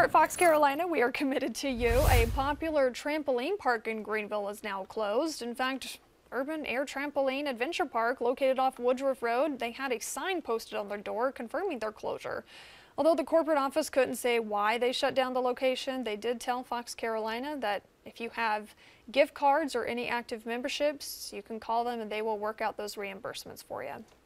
Here at Fox Carolina, we are committed to you. A popular trampoline park in Greenville is now closed. In fact, Urban Air Trampoline Adventure Park, located off Woodruff Road, they had a sign posted on their door confirming their closure. Although the corporate office couldn't say why they shut down the location, they did tell Fox Carolina that if you have gift cards or any active memberships, you can call them and they will work out those reimbursements for you.